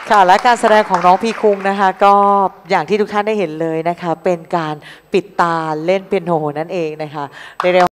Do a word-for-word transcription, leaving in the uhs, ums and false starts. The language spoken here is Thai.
ค่ะและการแสดงของน้องพีคุงนะคะก็อย่างที่ทุกท่านได้เห็นเลยนะคะเป็นการปิดตาเล่นเปียโนนั่นเองนะคะ